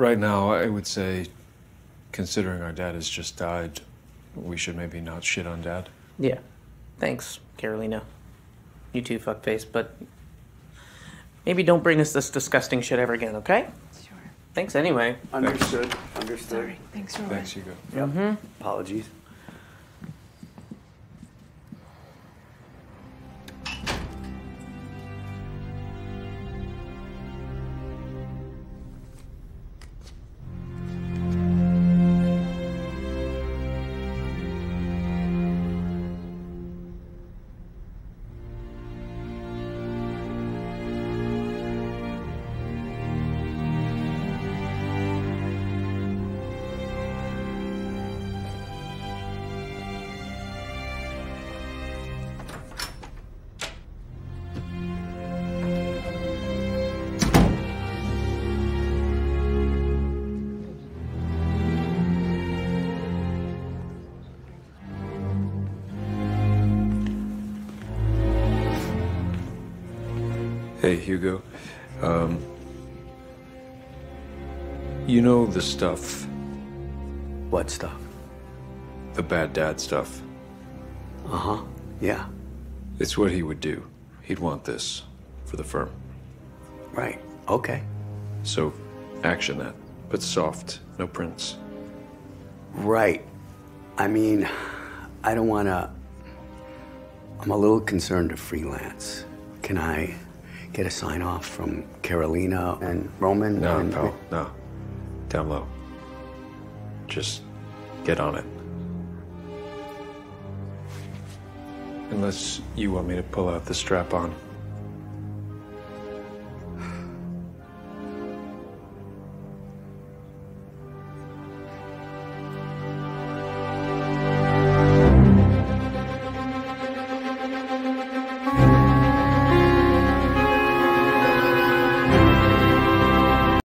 right now, I would say, considering our dad has just died, we should maybe not shit on Dad. Yeah. Thanks, Carolina. You too, fuckface, but maybe don't bring us this disgusting shit ever again, okay? Sure. Thanks anyway. Understood. Understood. Sorry. Thanks, Roy. Thanks, Hugo. Yep. Apologies. Hey, Hugo. You know the stuff, What stuff? the bad dad stuff. Uh-huh. Yeah. It's what he would do. He'd want this for the firm. Right. Okay. So, action that. But soft, no prints. Right. I mean, I don't want to... I'm a little concerned to freelance. Can I get a sign-off from Carolina and Roman? No, and... pal, no. Down low. Just get on it. Unless you want me to pull out the strap-on.